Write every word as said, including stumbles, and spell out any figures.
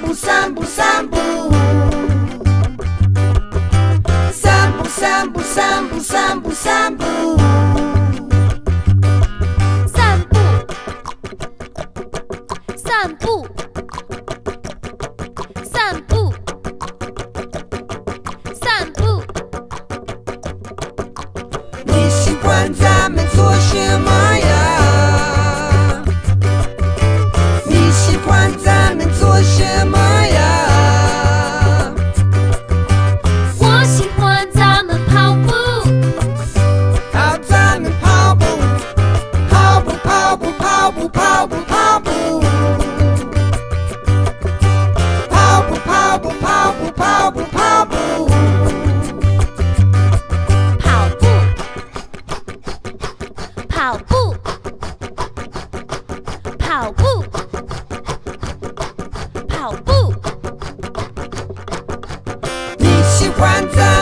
步散步散步，散步散步散步散步散步， 散步，散步，散步，散步。 你喜欢咱们做什么呀？你喜欢咱们做什么呀？ 我喜欢咱们跑步， 好，咱们跑步，跑步跑步跑步跑步跑步，跑步跑步跑步跑步跑步， 跑步，跑步，跑步，跑步。 你喜欢咱